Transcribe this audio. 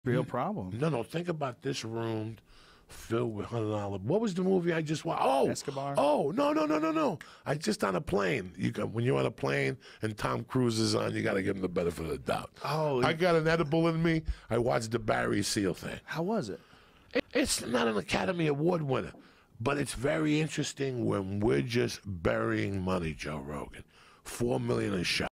Real problem. No. Think about this room filled with $100. What was the movie I just watched? Oh, Escobar? Oh, no. I just on a plane. When you're on a plane and Tom Cruise is on, you got to give him the benefit of the doubt. Oh, I got an edible in me. I watched the Barry Seal thing. How was it? It's not an Academy Award winner, but it's very interesting when we're just burying money, Joe Rogan. $4 million a shot.